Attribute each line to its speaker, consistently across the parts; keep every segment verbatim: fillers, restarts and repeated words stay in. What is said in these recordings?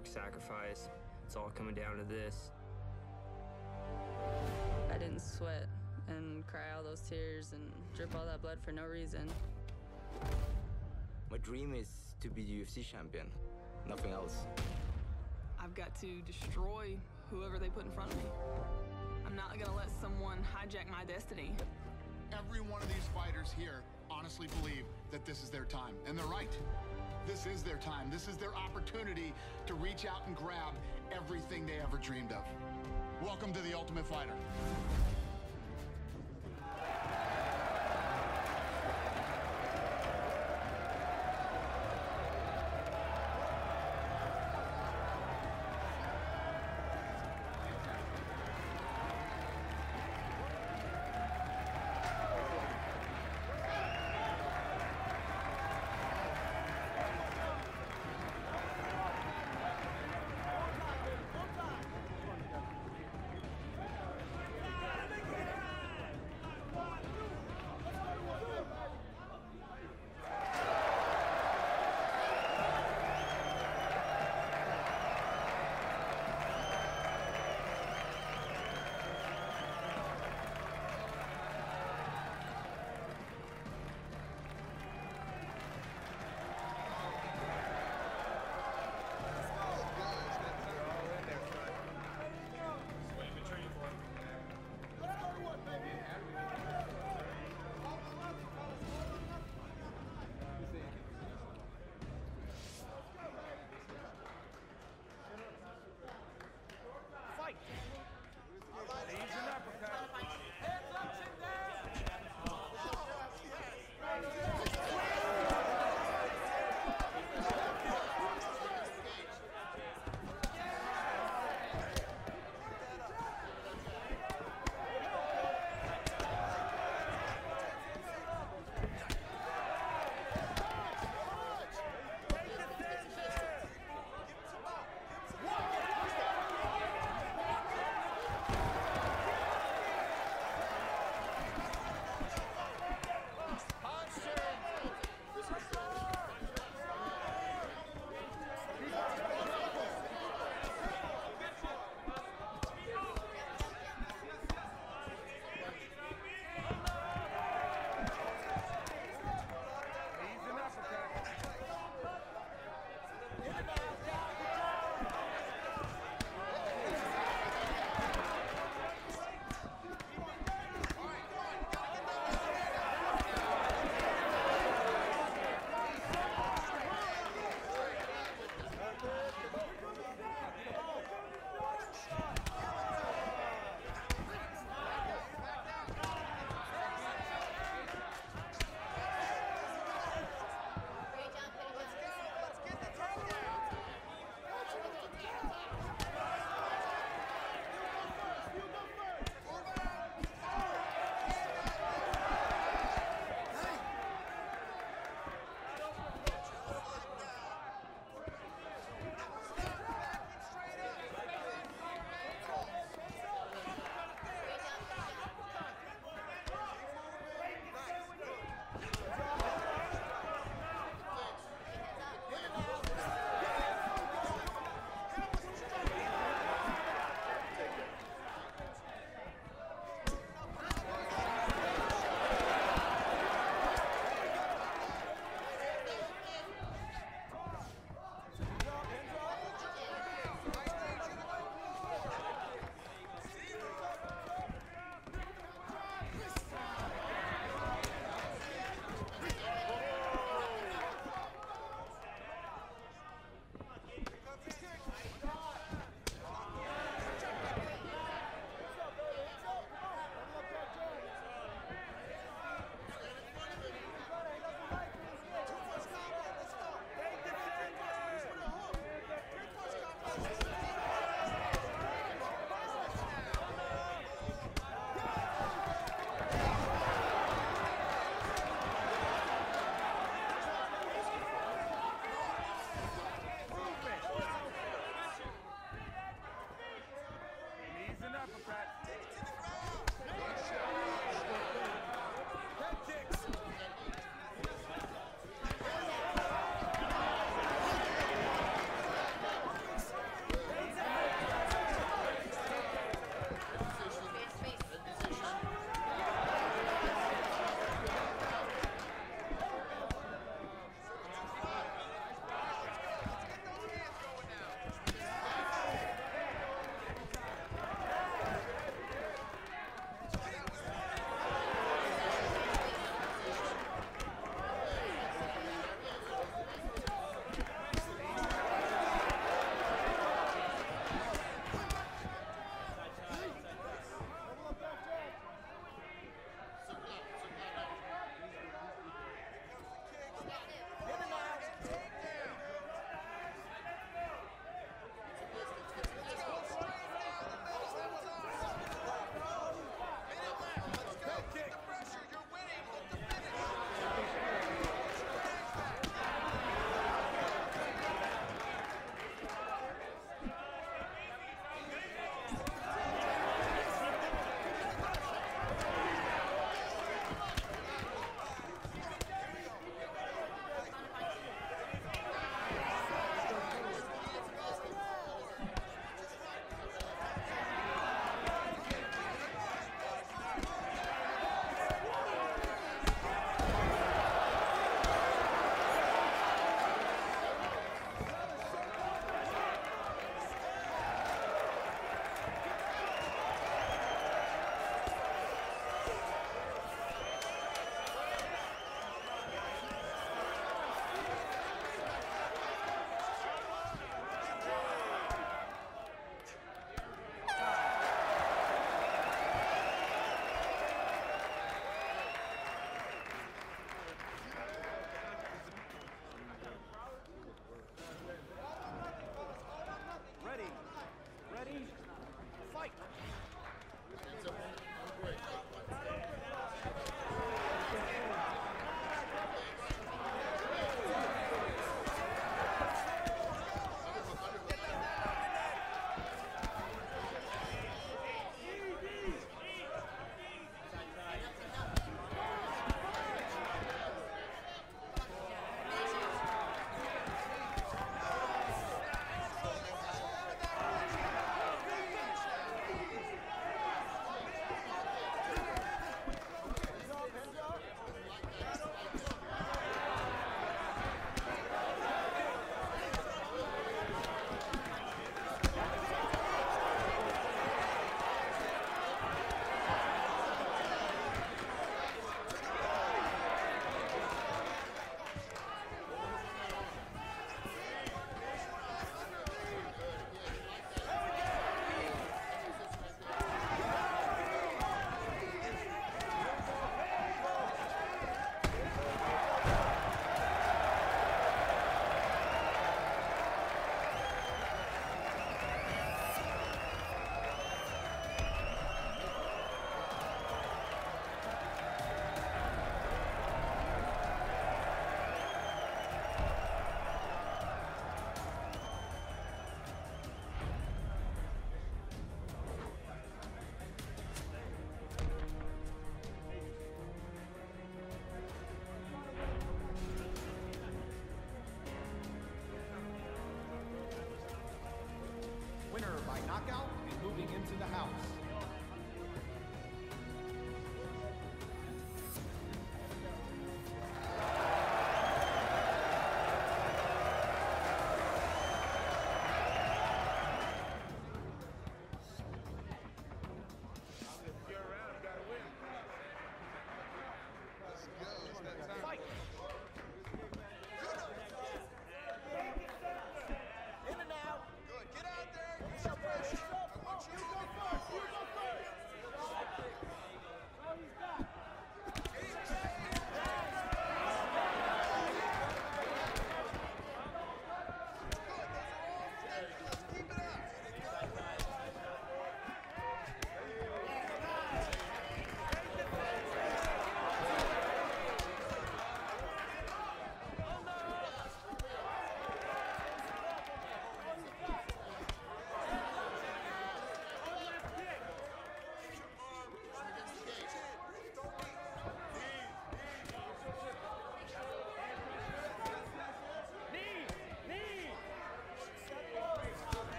Speaker 1: work, sacrifice. It's all coming down to this.
Speaker 2: I didn't sweat and cry all those tears and drip all that blood for no reason.
Speaker 3: My dream is to be the U F C champion, nothing else.
Speaker 4: I've got to destroy whoever they put in front of me. I'm not gonna let someone hijack my destiny.
Speaker 5: Every one of these fighters here honestly believe that this is their time, and they're right. This is their time. This is their opportunity to reach out and grab everything they ever dreamed of. Welcome to The Ultimate Fighter.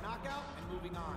Speaker 6: knockout and moving on.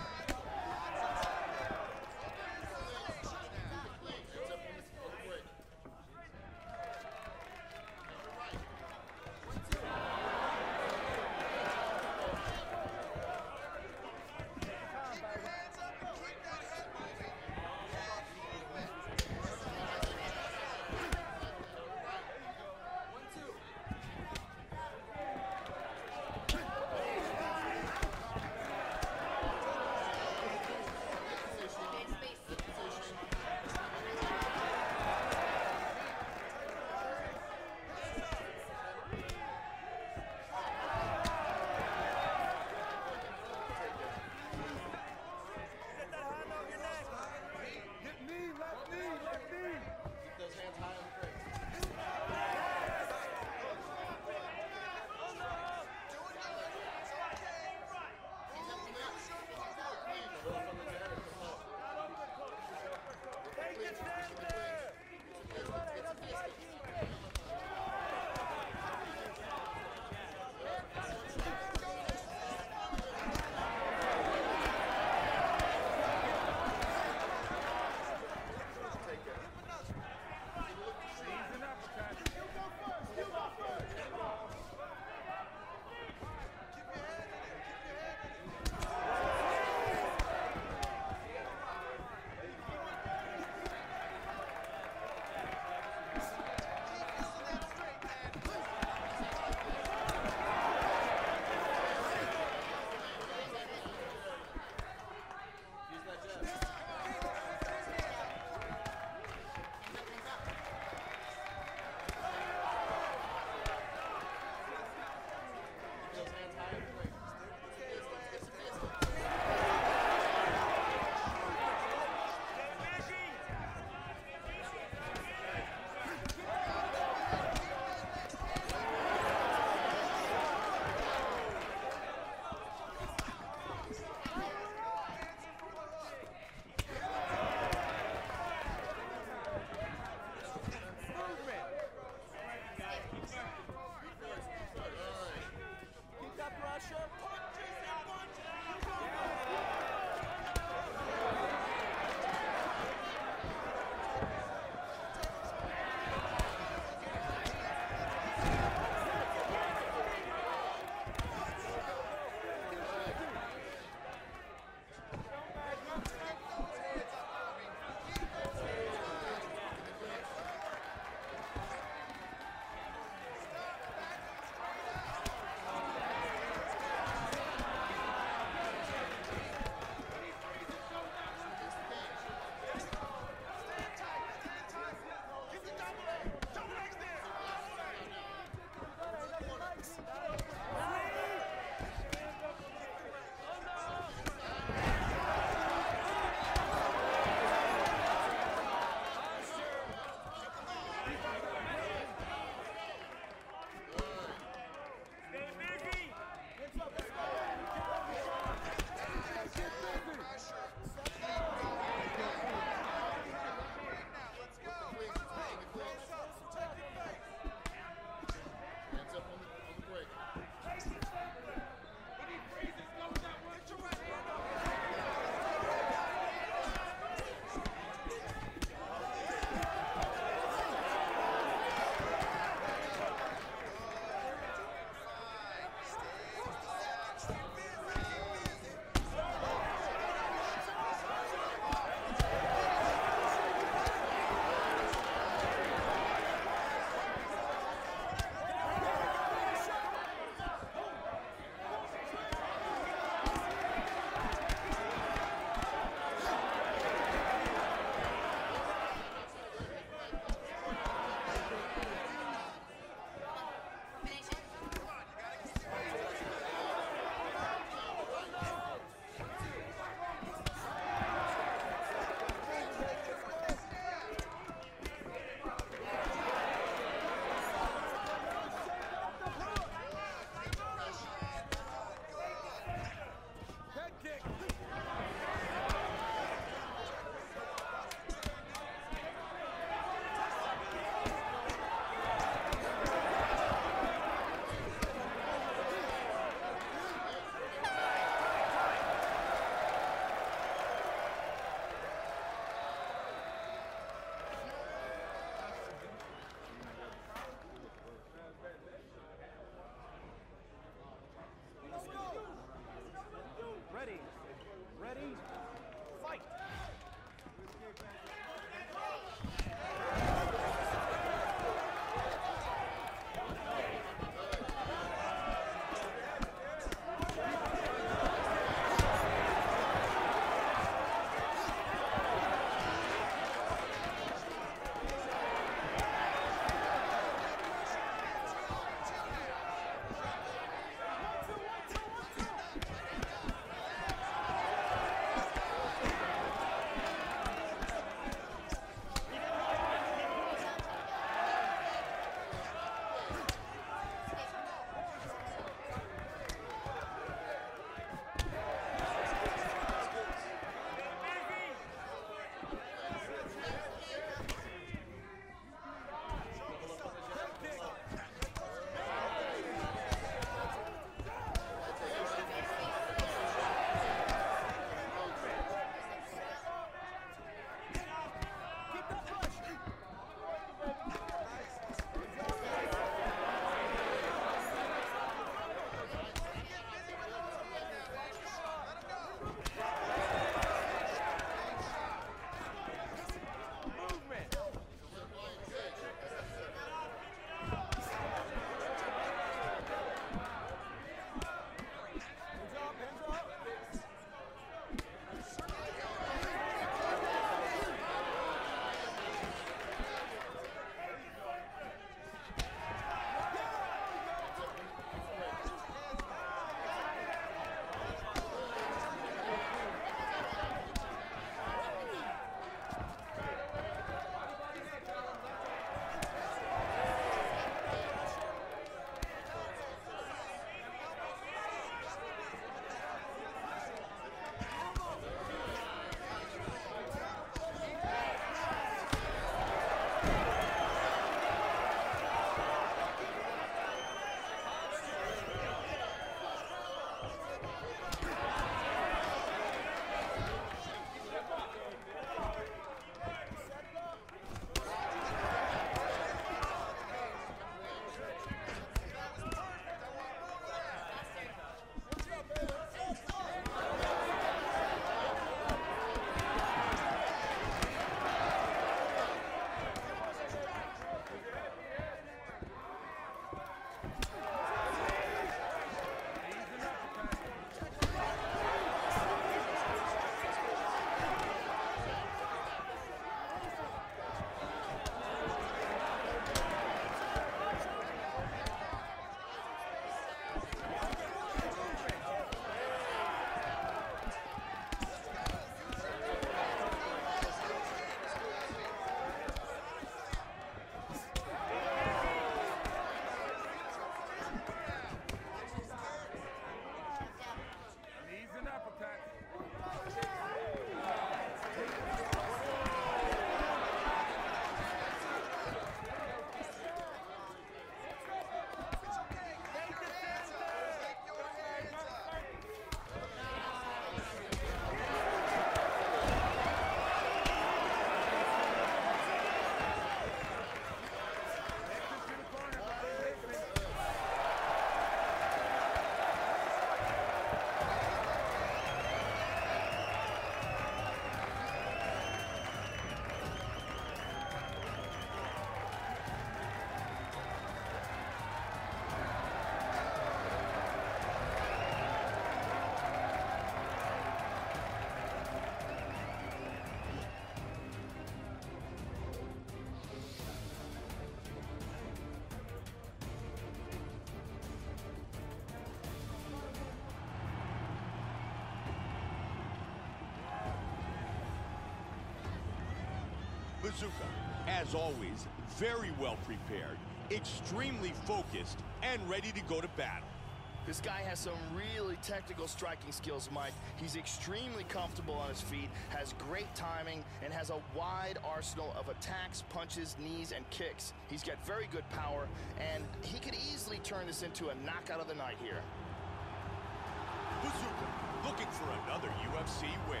Speaker 6: Bazooka, as always, very well prepared, extremely focused, and ready to go to battle.
Speaker 7: This guy has some really technical striking skills, Mike. He's extremely comfortable on his feet, has great timing, and has a wide arsenal of attacks, punches, knees, and kicks. He's got very good power, and he could easily turn this into a knockout of the night here.
Speaker 6: Bazooka, looking for another U F C win.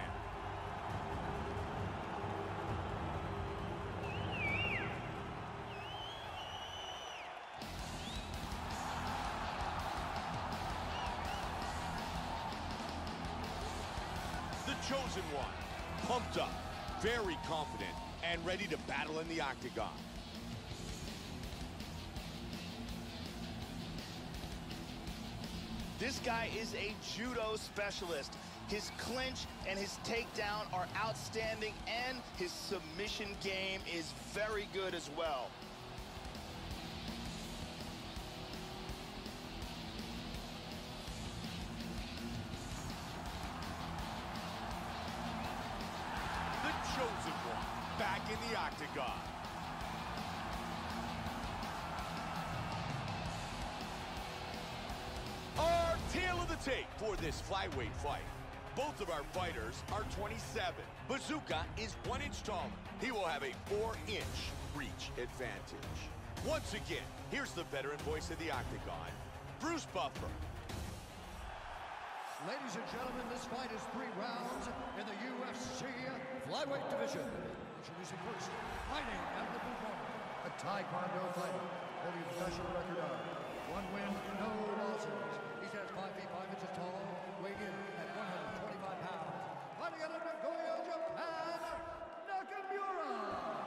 Speaker 6: The chosen one, pumped up, very confident, and ready to battle in the octagon.
Speaker 7: This guy is a judo specialist. His clinch and his takedown are outstanding, and his submission game is very good as well.
Speaker 6: The chosen one, back in the octagon. Our tail of the tape for this flyweight fight. Both of our fighters are twenty-seven. Bazooka is one inch taller. He will have a four inch reach advantage. Once again, here's the veteran voice of the octagon, Bruce Buffer.
Speaker 8: Ladies and gentlemen, this fight is three rounds in the U F C flyweight division. Introducing first, fighting out of the blue corner, a Taekwondo fighter, holding a professional record of one win, no losses. He stands five feet five inches tall, weighing in at one hundred twenty-five pounds. Fighting out of Nagoya, Japan, Nakamura.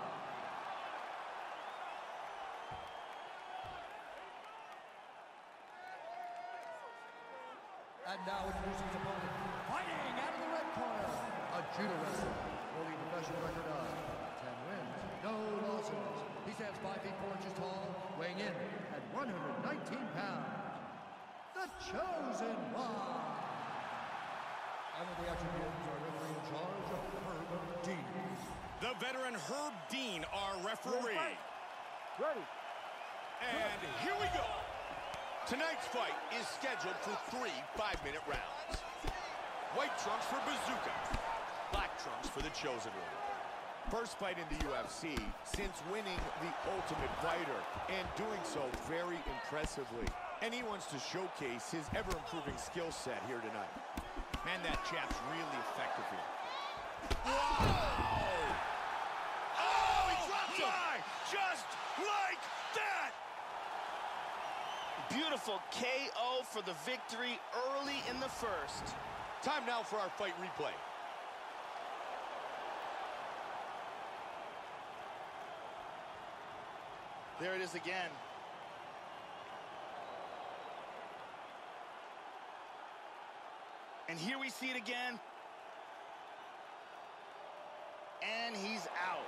Speaker 8: And now introducing his opponent, fighting out of the red corner, a judo wrestler, holding a professional record of ten wins, no losses. He stands five feet four inches tall, weighing in at one hundred nineteen pounds. The chosen one. And with the action begins, our referee in charge, Herb Dean.
Speaker 6: The veteran Herb Dean, our referee.
Speaker 8: Ready.
Speaker 6: And here we go. Tonight's fight is scheduled for three five-minute rounds. White trunks for Bazooka, black trunks for the chosen one. First fight in the U F C since winning the Ultimate Fighter, and doing so very impressively. And he wants to showcase his ever-improving skill set here tonight. Man, that chap's really effective here. Whoa! Oh, he dropped him! My, just like that!
Speaker 7: Beautiful K O for the victory early in the first.
Speaker 6: Time now for our fight replay.
Speaker 7: There it is again. And here we see it again. And he's out.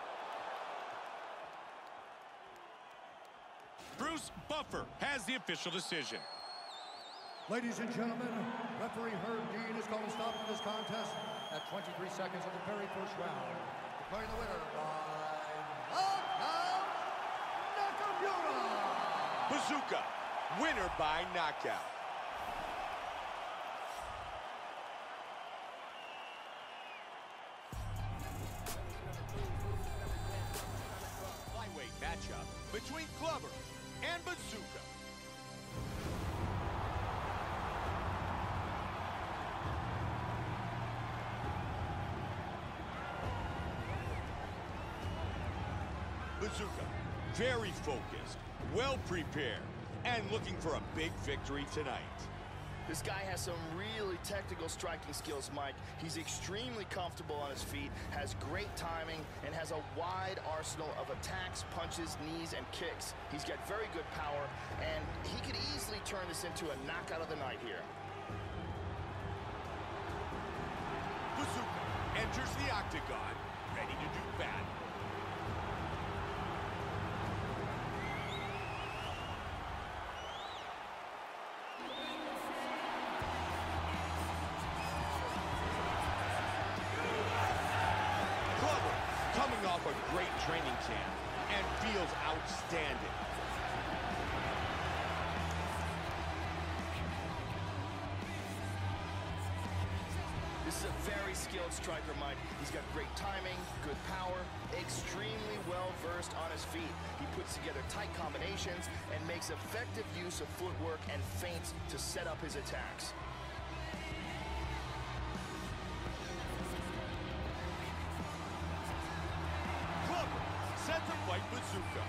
Speaker 6: Bruce Buffer has the official decision.
Speaker 8: Ladies and gentlemen, referee Herb Dean has called a stop to this contest at twenty-three seconds of the very first round. Declaring the winner by knockout, Nakamura!
Speaker 6: Bazooka, winner by knockout. Flyweight matchup between Glover and Bazooka. Bazooka, very focused, well prepared, and looking for a big victory tonight.
Speaker 7: This guy has some really technical striking skills, Mike. He's extremely comfortable on his feet, has great timing, and has a wide arsenal of attacks, punches, knees, and kicks. He's got very good power, and he could easily turn this into a knockout of the night here.
Speaker 6: Bazooka enters the octagon, ready to do battle. off a great training camp and feels outstanding.
Speaker 7: This is a very skilled striker, Mike. He's got great timing, good power, extremely well-versed on his feet. He puts together tight combinations and makes effective use of footwork and feints to set up his attacks.
Speaker 6: Clubber sets a fight bazooka.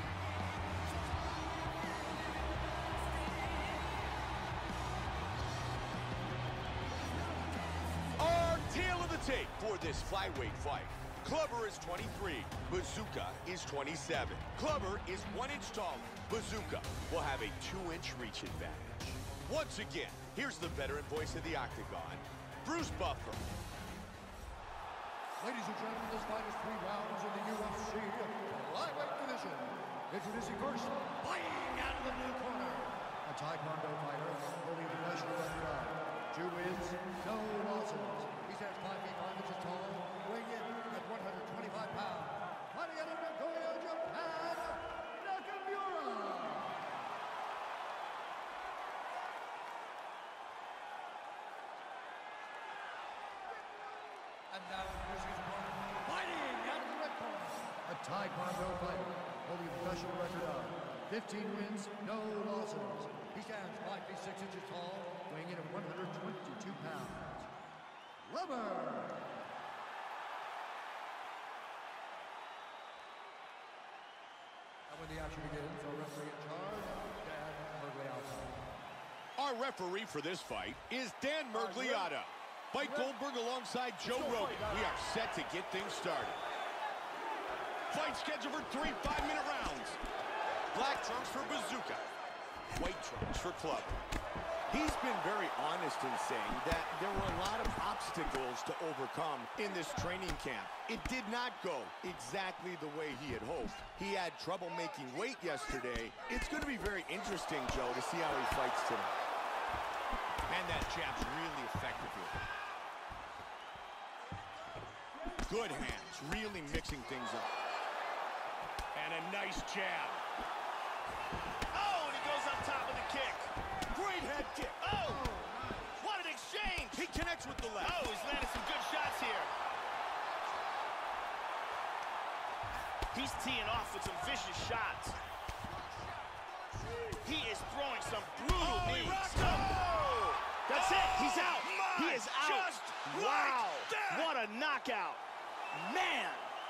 Speaker 6: Tail of the tape for this flyweight fight. Clubber is twenty-three, Bazooka is twenty-seven. Clubber is one inch taller. Bazooka will have a two inch reach advantage. Once again, here's the veteran voice of the Octagon, Bruce Buffer.
Speaker 8: Ladies and gentlemen, this fight is three rounds in the U F C flyweight division. Introducing first, fighting out of the blue corner, a Taekwondo fighter holding the national record of two wins, no losses. He stands five feet five inches tall, weighing in at one hundred twenty-five pounds. Fighting out of Nagoya, Japan, Nakamura. And now introducing his opponent, fighting out of the red corner, a Taekwondo fighter holding the professional record of fifteen wins, no losses. He stands five feet six inches tall, weighing in at one hundred twenty-two pounds. Clubber. And when the action begins, our referee in charge, Dan Miragliotta.
Speaker 6: Our referee for this fight is Dan Miragliotta. Fight Goldberg alongside Joe Rogan. We are set to get things started. Fight scheduled for three five-minute rounds. Black trunks for Bazooka. White trunks for Clubber. He's been very honest in saying that there were a lot of obstacles to overcome in this training camp. It did not go exactly the way he had hoped. He had trouble making weight yesterday. It's going to be very interesting, Joe, to see how he fights tonight. And that jab's really effective here. Good hands, really mixing things up. And a nice jab.
Speaker 7: Oh, and he goes up top with a kick.
Speaker 6: Great head kick.
Speaker 7: Oh, what an exchange.
Speaker 6: He connects with the left.
Speaker 7: Oh, he's landed some good shots here. He's teeing off with some vicious shots. He is throwing some brutal
Speaker 6: Oh, he
Speaker 7: knees.
Speaker 6: rocked him.
Speaker 7: Oh, that's it. He's out.
Speaker 6: My,
Speaker 7: He is out.
Speaker 6: just
Speaker 7: Wow.
Speaker 6: like that.
Speaker 7: What a knockout. Man.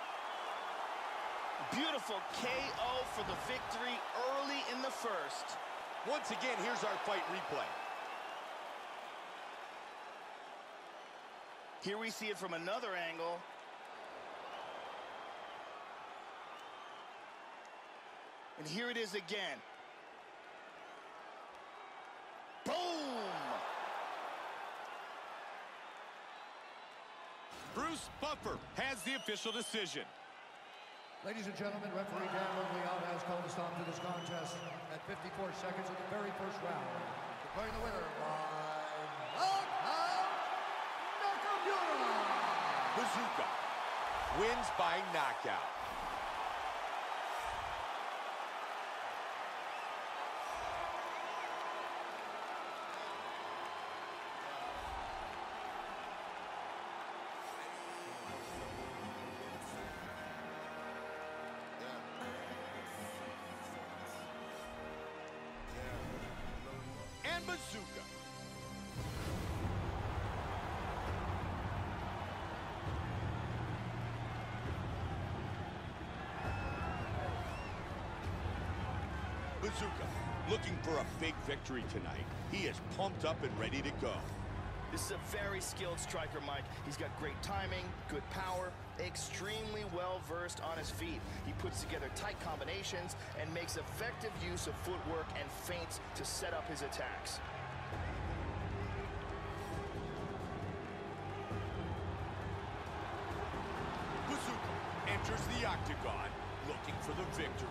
Speaker 7: Beautiful K O for the victory early in the first.
Speaker 6: Once again, here's our fight replay.
Speaker 7: Here we see it from another angle. And here it is again. Boom!
Speaker 6: Bruce Buffer has the official decision.
Speaker 8: Ladies and gentlemen, referee Dan Miragliotta has called a stop to this contest at fifty-four seconds of the very first round. Declaring the winner by knockout, Nakamura.
Speaker 6: Bazooka wins by knockout. And Bazooka. Bazooka looking for a big victory tonight. He is pumped up and ready to go.
Speaker 7: This is a very skilled striker, Mike. He's got great timing, good power, extremely well-versed on his feet. He puts together tight combinations and makes effective use of footwork and feints to set up his attacks.
Speaker 6: Bazooka enters the octagon looking for the victory.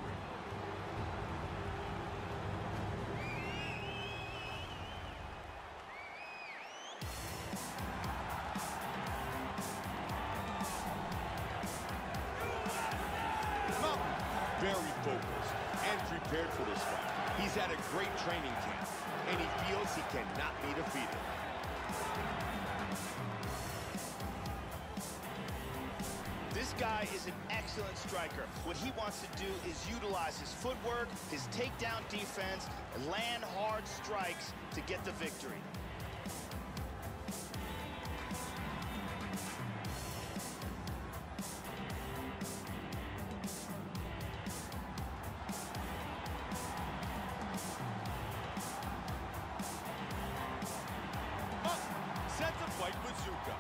Speaker 6: very focused and prepared for this fight. He's had a great training camp, and he feels he cannot be defeated.
Speaker 7: This guy is an excellent striker. What he wants to do is utilize his footwork, his takedown defense, and land hard strikes to get the victory.
Speaker 6: Up, sets a fight bazooka.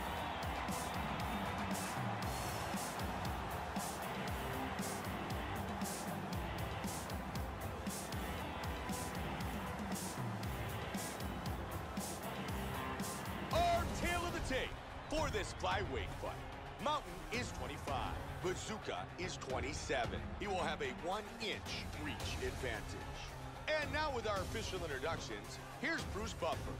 Speaker 6: For this flyweight fight, Mountain is twenty-five, Bazooka is twenty-seven. He will have a one-inch reach advantage. And now with our official introductions, here's Bruce Buffer.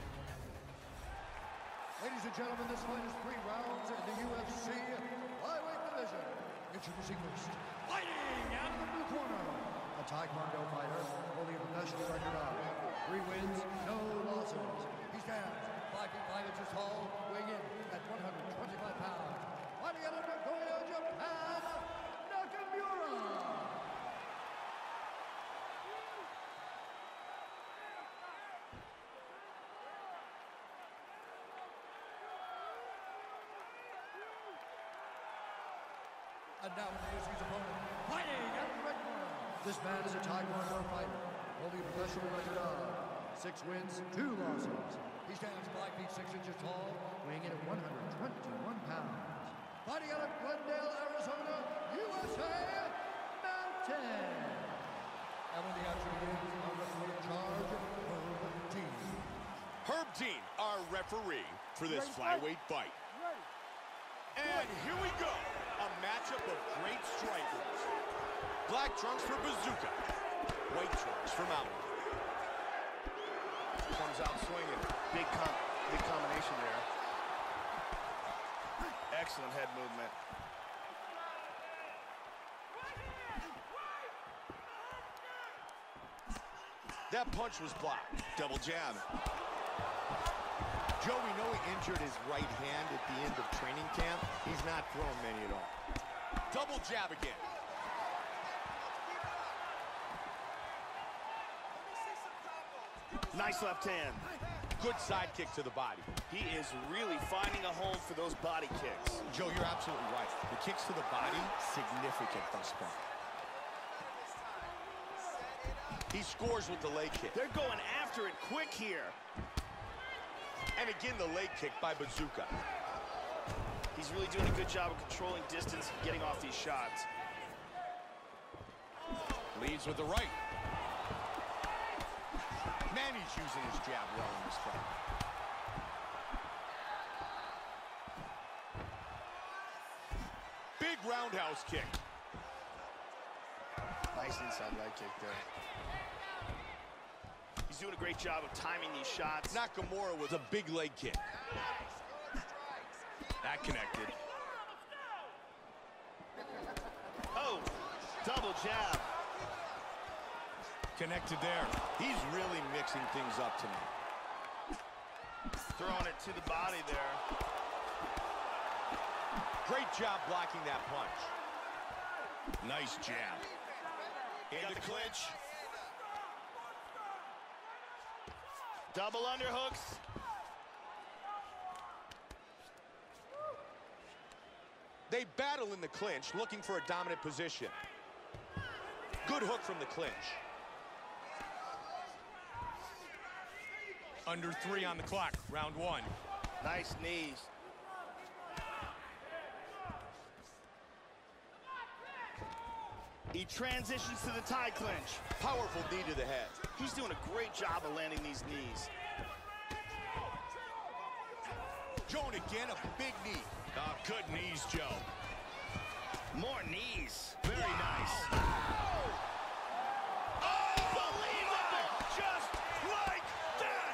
Speaker 8: Ladies and gentlemen, this fight is three rounds in the U F C flyweight division. Introducing first, fighting out of the blue corner, a Taekwondo fighter holding a professional record of three wins, no losses. He stands five feet five inches tall, weighing in at one hundred twenty-five pounds. Fighting out of Nagoya, Japan, Nakamura. And now introducing his opponent, fighting out of the red corner. This man is a Taekwondo fighter, holding a professional record of six wins, two losses. He stands five feet six inches tall, weighing in at one hundred twenty-one pounds. Fighting out of Glendale, Arizona, U S A, Mountain. And when the action begins, our referee in charge, Herb Dean.
Speaker 6: Herb Dean, our referee for this flyweight fight. And here we go, a matchup of great strikers. Black trunks for Bazooka, white trunks for Mountain. Comes out swinging.
Speaker 7: Big, com big combination there. Excellent head movement.
Speaker 6: That punch was blocked. Double jab.
Speaker 9: Joe, we know he injured his right hand at the end of training camp. He's not throwing many at all.
Speaker 6: Double jab again.
Speaker 7: Nice left hand.
Speaker 6: Good side kick to the body.
Speaker 7: He is really finding a home for those body kicks.
Speaker 9: Joe, you're absolutely right. The kicks to the body, significant thus far.
Speaker 6: He scores with the leg kick.
Speaker 7: They're going after it quick here.
Speaker 6: And again, the leg kick by Bazooka.
Speaker 7: He's really doing a good job of controlling distance and getting off these shots.
Speaker 6: Leads with the right. Manny's using his jab well in this fight. Big roundhouse kick.
Speaker 7: Nice inside leg kick there. He's doing a great job of timing these shots.
Speaker 6: Nakamura with a big leg kick. That connected.
Speaker 7: Oh, double jab.
Speaker 6: Connected there. He's really mixing things up tonight.
Speaker 7: Throwing it to the body there.
Speaker 6: Great job blocking that punch. Nice jab.
Speaker 7: Into the clinch. Double underhooks.
Speaker 6: They battle in the clinch, looking for a dominant position. Good hook from the clinch. Under three on the clock, round one.
Speaker 7: Nice knees. He transitions to the tie clinch.
Speaker 6: Powerful knee to the head.
Speaker 7: He's doing a great job of landing these knees.
Speaker 6: Joe, and again, a big knee. Oh, good knees, Joe.
Speaker 7: More knees. Very wow. nice.
Speaker 6: Unbelievable! Just like that!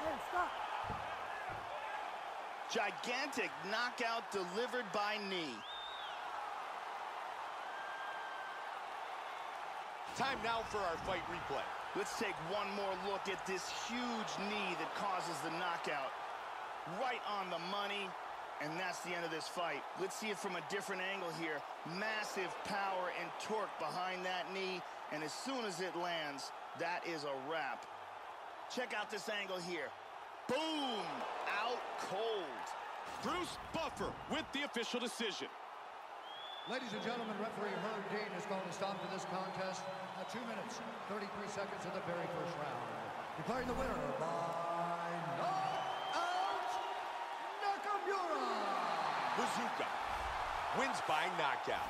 Speaker 7: Gigantic knockout delivered by knee.
Speaker 6: Time now for our fight replay.
Speaker 7: Let's take one more look at this huge knee that causes the knockout. Right on the money, and that's the end of this fight. Let's see it from a different angle here. Massive power and torque behind that knee, and as soon as it lands, that is a wrap. Check out this angle here. Boom! Out cold.
Speaker 10: Bruce Buffer with the official decision.
Speaker 8: Ladies and gentlemen, referee Herb Dean is going to stop to this contest at two minutes, thirty-three seconds of the very first round. Declaring the winner by knockout, Nakamura!
Speaker 6: Bazooka wins by knockout.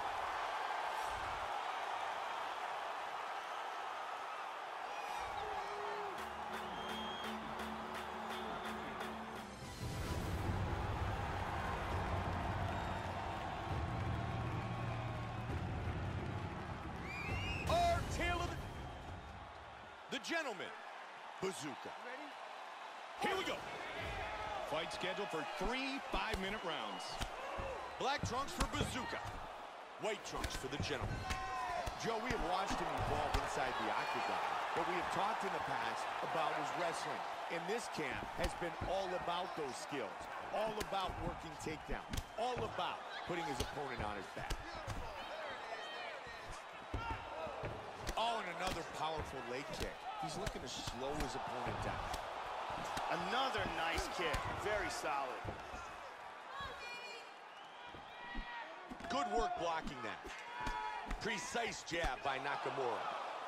Speaker 6: The gentleman, Bazooka.
Speaker 10: Here we go. Fight scheduled for three five-minute rounds.
Speaker 6: Black trunks for Bazooka. White trunks for the gentleman.
Speaker 9: Joe, we have watched him evolve inside the octagon. What we have talked in the past about was wrestling. In this camp has been all about those skills. All about working takedown. All about putting his opponent on his back. Oh, and another powerful leg kick. He's looking to slow his opponent down.
Speaker 7: Another nice kick. Very solid.
Speaker 6: Good work blocking that. Precise jab by Nakamura.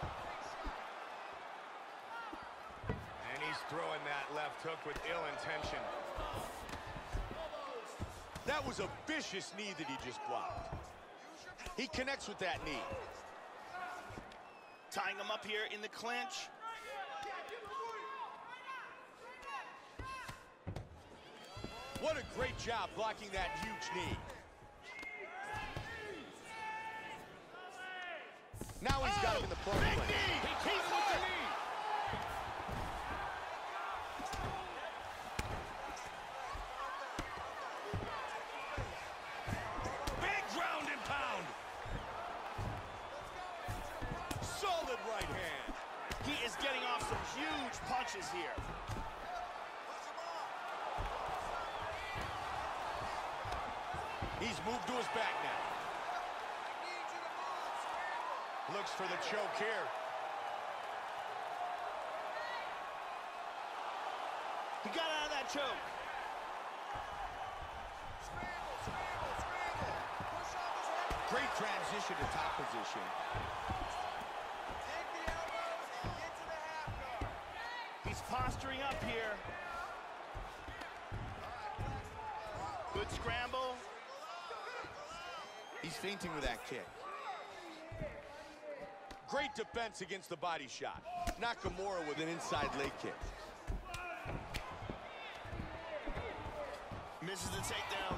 Speaker 10: And he's throwing that left hook with ill intention.
Speaker 6: That was a vicious knee that he just blocked. He connects with that knee.
Speaker 7: Tying him up here in the clinch.
Speaker 6: What a great job blocking that huge knee. Now he's got him in the front.
Speaker 10: Big knee! He caught him with the knee! Big ground and pound!
Speaker 6: Solid right hand.
Speaker 7: He is getting off some huge punches here.
Speaker 6: He's moved to his back now. Looks for the choke here.
Speaker 7: He got out of that choke.
Speaker 9: Great transition to top position.
Speaker 7: He's posturing up here. Good scramble.
Speaker 9: He's feinting with that kick.
Speaker 6: Great defense against the body shot. Nakamura with an inside leg kick.
Speaker 7: Misses the takedown.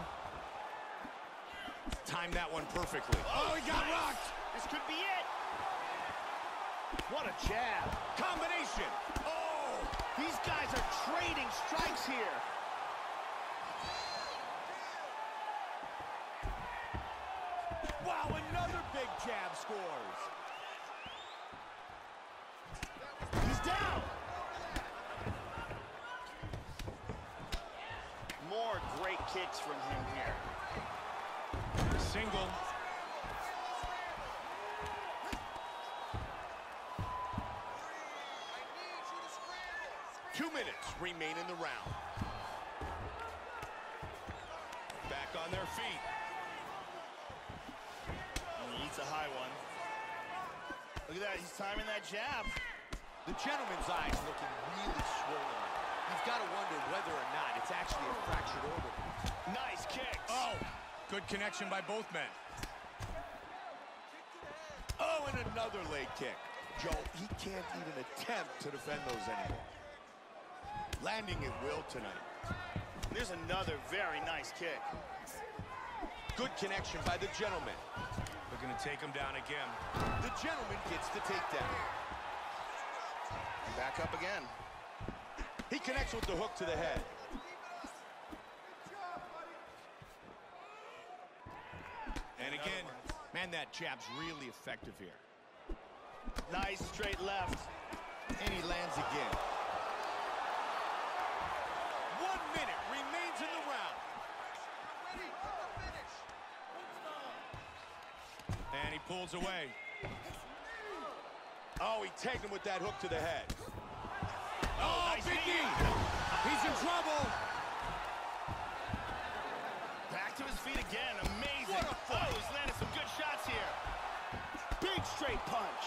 Speaker 6: Timed that one perfectly.
Speaker 10: Oh, he got rocked!
Speaker 7: This could be it. What a jab.
Speaker 6: Combination.
Speaker 7: Oh, these guys are trading strikes here.
Speaker 9: Wow, another big jab scores.
Speaker 7: He's down. More great kicks from him here.
Speaker 10: Single.
Speaker 6: Two minutes remain in the round.
Speaker 10: Back on their feet.
Speaker 7: He eats a high one. Look at that, he's timing that jab.
Speaker 9: The gentleman's eyes looking really swollen. You've got to wonder whether or not it's actually a fractured orbital.
Speaker 7: Nice kicks.
Speaker 10: Oh, good connection by both men.
Speaker 9: Oh, and another leg kick. Joe, he can't even attempt to defend those anymore. Landing at will tonight.
Speaker 7: There's another very nice kick.
Speaker 6: Good connection by the gentleman.
Speaker 10: They're going to take him down again.
Speaker 6: The gentleman gets the takedown.
Speaker 7: Back up again.
Speaker 6: He connects with the hook to the head.
Speaker 10: And again, man, that jab's really effective here.
Speaker 7: Nice straight left.
Speaker 9: And he lands again.
Speaker 6: One minute remains in the round.
Speaker 10: And he pulls away.
Speaker 6: Oh, he tagged him with that hook to the head.
Speaker 10: Oh,
Speaker 7: nice
Speaker 10: big
Speaker 7: knee.
Speaker 10: knee. He's in trouble.
Speaker 7: Back to his feet again. Amazing.
Speaker 6: What a fight.
Speaker 7: Oh, he's landed some good shots here. Big straight punch.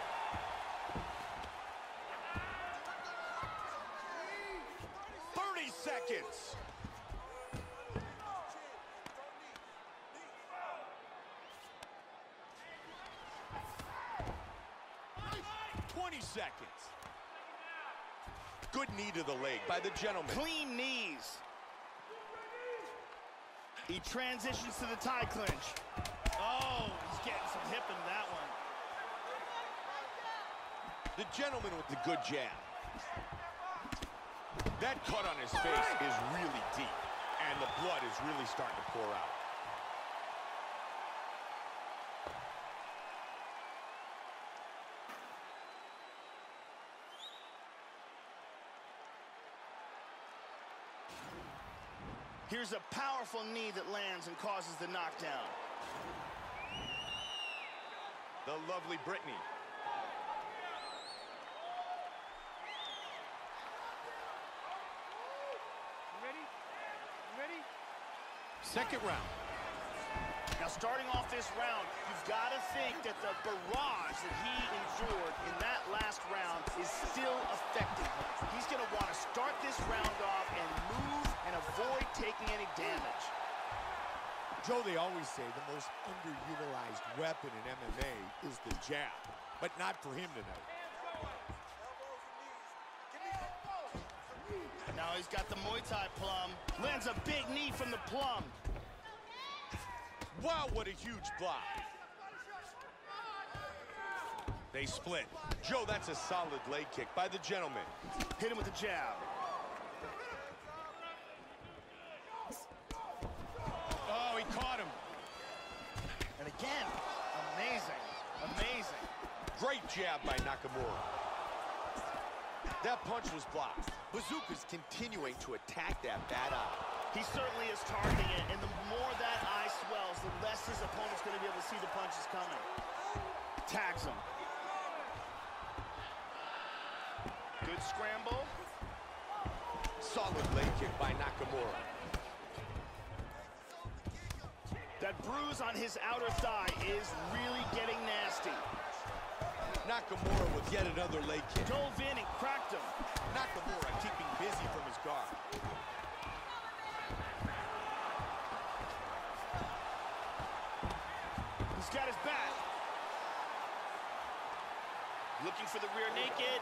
Speaker 6: thirty seconds. twenty seconds. Good knee to the leg by the gentleman.
Speaker 7: Clean knees. He transitions to the tie clinch. Oh, he's getting some hip in that one.
Speaker 6: The gentleman with the good jab. That cut on his face is really deep, and the blood is really starting to pour out.
Speaker 7: Here's a powerful knee that lands and causes the knockdown.
Speaker 6: The lovely Brittany.
Speaker 10: Second round.
Speaker 7: Now, starting off this round, you've got to think that the barrage that he endured in that last round is still affecting him. He's going to want to start this round off and move and avoid taking any damage.
Speaker 9: Joe, they always say the most underutilized weapon in M M A is the jab, but not for him tonight.
Speaker 7: Now he's got the Muay Thai plum. Lands a big knee from the plum.
Speaker 6: Wow, what a huge block. They split. Joe, that's a solid leg kick by the gentleman.
Speaker 7: Hit him with the jab.
Speaker 10: Oh, he caught him.
Speaker 7: And again, amazing, amazing.
Speaker 6: Great jab by Nakamura. That punch was blocked. Bazooka's continuing to attack that bad eye.
Speaker 7: He certainly is targeting it, and the more that eye swells, the less his opponent's going to be able to see the punches coming. Tags him. Good scramble.
Speaker 6: Solid leg kick by Nakamura.
Speaker 7: That bruise on his outer thigh is really getting nasty.
Speaker 6: Nakamura with yet another leg kick.
Speaker 7: Dove in and cracked him.
Speaker 6: Nakamura keeping busy from his guard.
Speaker 7: He's got his back. Looking for the rear naked.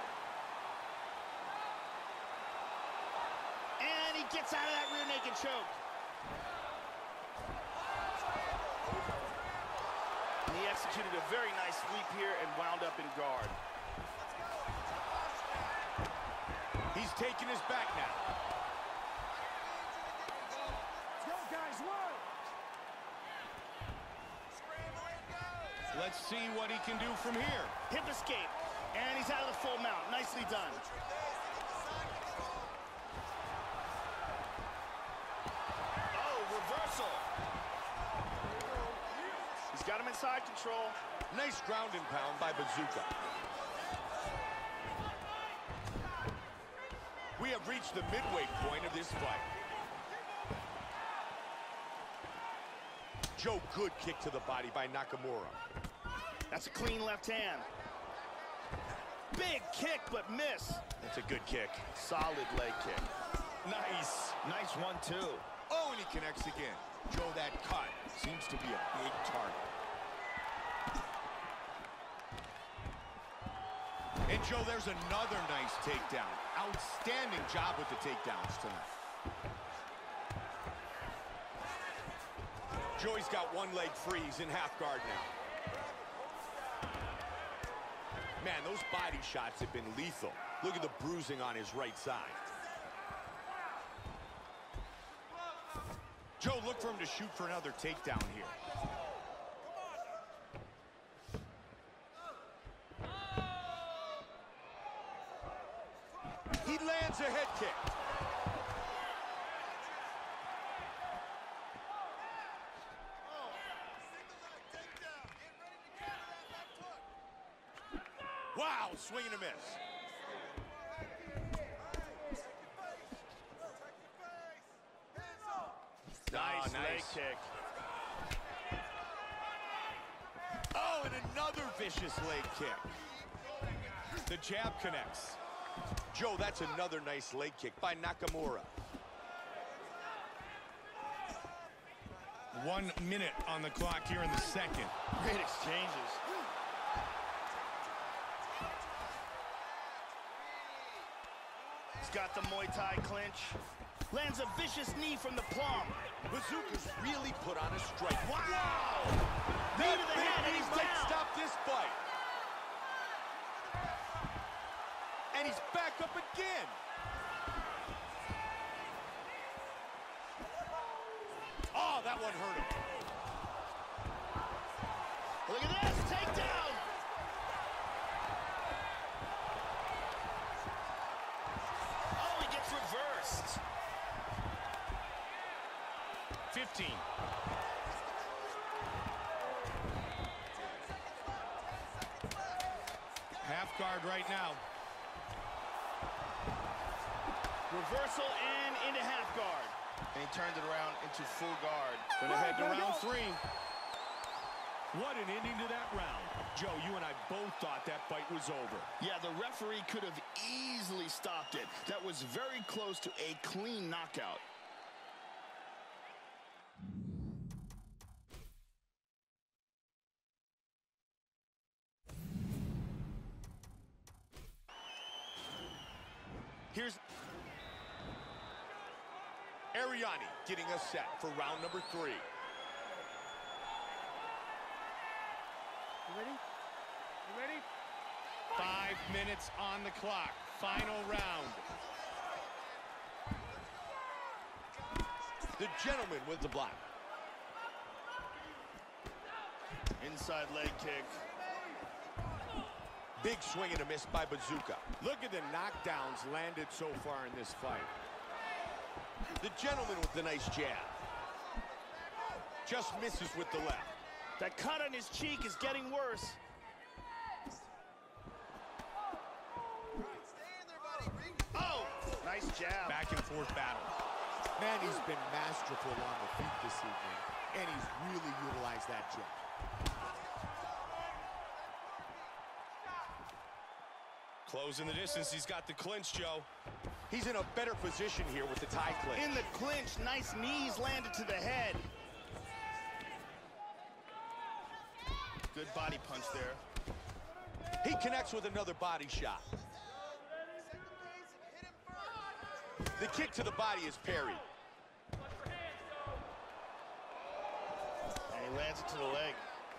Speaker 7: And he gets out of that rear naked choke. And he executed a very nice sweep here and wound up in guard.
Speaker 6: He's taking his back now.
Speaker 10: Go, guys, run! Let's see what he can do from here.
Speaker 7: Hip escape. And he's out of the full mount. Nicely done. Oh, reversal. He's got him inside control.
Speaker 6: Nice ground and pound by Bazooka. We have reached the midway point of this fight. Joe, good kick to the body by Nakamura.
Speaker 7: That's a clean left hand. Big kick, but miss.
Speaker 6: That's a good kick.
Speaker 7: Solid leg kick.
Speaker 6: Nice.
Speaker 7: Nice one, too.
Speaker 6: Oh, and he connects again. Joe, that cut seems to be a big target. And Joe, there's another nice takedown. Outstanding job with the takedowns tonight. Joey's got one leg free. He's in half guard now. Man, those body shots have been lethal. Look at the bruising on his right side. Joe, look for him to shoot for another takedown here. lands a head kick. Wow, swing and a miss.
Speaker 7: Nice,
Speaker 6: oh, nice
Speaker 7: leg kick.
Speaker 6: Oh, and another vicious leg kick.
Speaker 10: The jab connects.
Speaker 6: Joe, that's another nice leg kick by Nakamura.
Speaker 10: One minute on the clock here in the second.
Speaker 7: Great exchanges. He's got the Muay Thai clinch. Lands a vicious knee from the plum.
Speaker 6: Bazooka's really put on a strike.
Speaker 7: Wow! Knee
Speaker 6: That
Speaker 7: to the
Speaker 6: big
Speaker 7: head, and
Speaker 6: knee
Speaker 7: he's
Speaker 6: might
Speaker 7: down.
Speaker 6: stop this fight. And he's back up again. Oh, that one hurt him.
Speaker 7: Look at this, takedown. Oh, he gets reversed.
Speaker 10: fifteen. Half guard right now.
Speaker 7: Reversal and into half guard. And he turned it around into full guard.
Speaker 10: Gonna head to round three. What an ending to that round. Joe, you and I both thought that fight was over.
Speaker 7: Yeah, the referee could have easily stopped it. That was very close to a clean knockout.
Speaker 6: Here's Ariani getting us set for round number three.
Speaker 10: You ready? You ready? Five minutes on the clock. Final round.
Speaker 6: The gentleman with the black.
Speaker 7: Inside leg kick.
Speaker 6: Big swing and a miss by Bazooka.
Speaker 9: Look at the knockdowns landed so far in this fight.
Speaker 6: The gentleman with the nice jab. Just misses with the left.
Speaker 7: That cut on his cheek is getting worse. Oh, nice jab.
Speaker 10: Back and forth battle.
Speaker 9: Man, he's been masterful on the feet this evening, and he's really utilized that jab.
Speaker 10: Closing the distance. He's got the clinch, Joe.
Speaker 6: He's in a better position here with the tie clinch.
Speaker 7: In the clinch, nice knees landed to the head. Good body punch there.
Speaker 6: He connects with another body shot. The kick to the body is parried.
Speaker 7: And he lands it to the leg.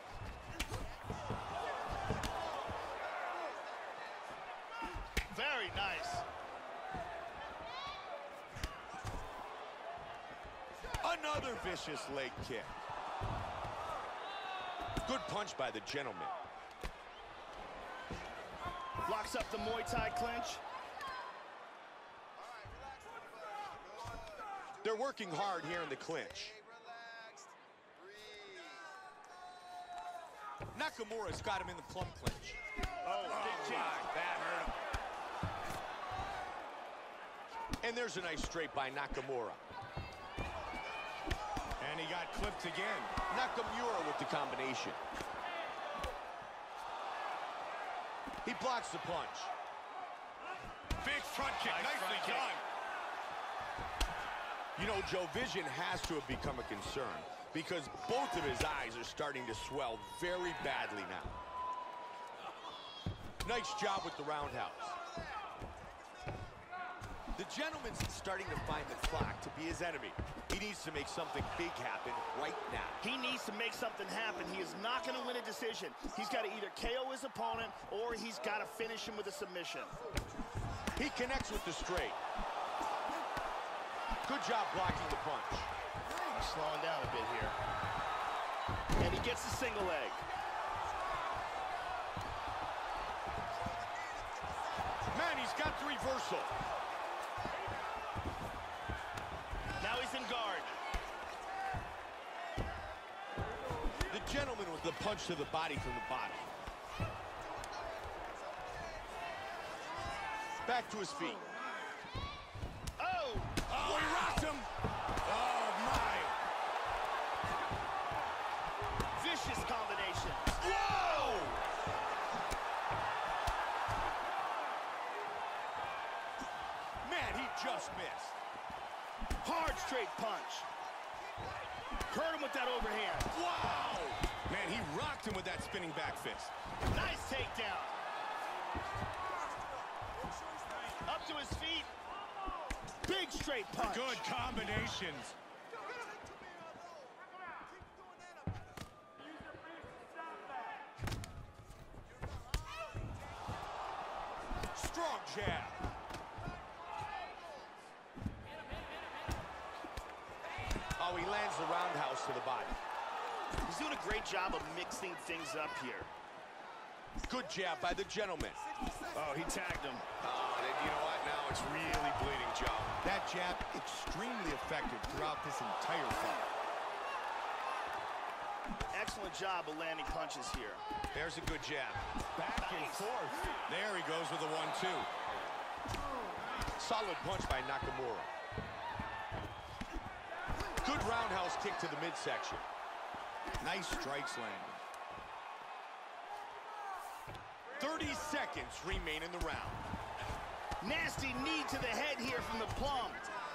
Speaker 7: Very nice.
Speaker 6: Another vicious leg kick. Good punch by the gentleman.
Speaker 7: Locks up the Muay Thai clinch.
Speaker 6: They're working hard here in the clinch. Nakamura's got him in the plum clinch.
Speaker 7: Oh, big kick.
Speaker 6: That hurt him. And there's a nice straight by Nakamura.
Speaker 10: And he got clipped again.
Speaker 6: Nakamura with the combination. He blocks the punch.
Speaker 10: Big front kick.
Speaker 7: Nice
Speaker 10: Nicely
Speaker 7: front kick.
Speaker 10: done.
Speaker 6: You know, Joe, vision has to have become a concern because both of his eyes are starting to swell very badly now. Nice job with the roundhouse. The gentleman's starting to find the clock to be his enemy. He needs to make something big happen right now.
Speaker 7: He needs to make something happen. He is not going to win a decision. He's got to either K O his opponent or he's got to finish him with a submission.
Speaker 6: He connects with the straight. Good job blocking the punch.
Speaker 7: He's slowing down a bit here. And he gets the single leg.
Speaker 6: Man, he's got the reversal.
Speaker 7: in guard.
Speaker 6: The gentleman with the punch to the body from the bottom. Back to his feet.
Speaker 7: Oh!
Speaker 6: Oh, he rocked him. Oh, my.
Speaker 7: Vicious combination.
Speaker 6: Whoa! Man, he just missed.
Speaker 7: Hard straight punch. Hurt him with that overhand.
Speaker 10: Wow! Man, he rocked him with that spinning back fist.
Speaker 7: Nice takedown. Up to his feet. Big straight punch.
Speaker 10: Good combinations.
Speaker 6: Strong jab. Oh, he lands the roundhouse to the body.
Speaker 7: He's doing a great job of mixing things up here.
Speaker 6: Good jab by the gentleman.
Speaker 7: Oh, he tagged him.
Speaker 6: Oh, and you know what? Now it's really bleeding, Joe.
Speaker 9: That jab extremely effective throughout this entire fight.
Speaker 7: Excellent job of landing punches here.
Speaker 6: There's a good jab.
Speaker 10: Back and forth.
Speaker 6: There he goes with a one two. Solid punch by Nakamura. Good roundhouse kick to the midsection.
Speaker 9: Nice strikes landing.
Speaker 6: thirty seconds remain in the round.
Speaker 7: Nasty knee to the head here from the plum.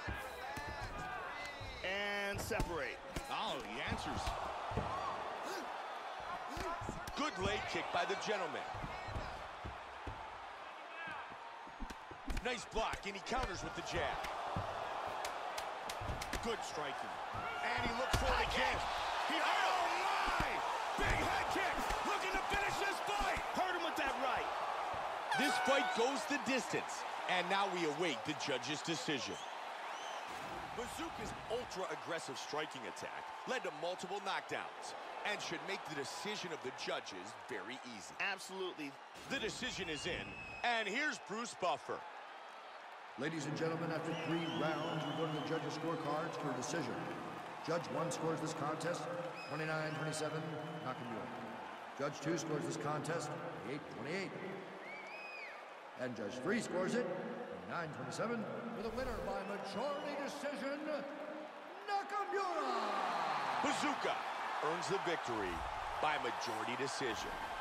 Speaker 7: And separate.
Speaker 9: Oh, he answers.
Speaker 6: Good leg kick by the gentleman. Nice block, and he counters with the jab. Good striking. And he looks for it again. He, oh, my! Big head kick! Looking to finish this fight!
Speaker 7: Hurt him with that right.
Speaker 6: This fight goes the distance, and now we await the judge's decision. Bazooka's ultra-aggressive striking attack led to multiple knockdowns and should make the decision of the judges very easy.
Speaker 7: Absolutely.
Speaker 6: The decision is in, and here's Bruce Buffer.
Speaker 8: Ladies and gentlemen, after three rounds, we go to the judges' scorecards for a decision. Judge one scores this contest twenty-nine twenty-seven, Nakamura. Judge two scores this contest twenty-eight twenty-eight. And Judge three scores it twenty-nine twenty-seven with a winner by majority decision, Nakamura!
Speaker 6: Bazooka earns the victory by majority decision.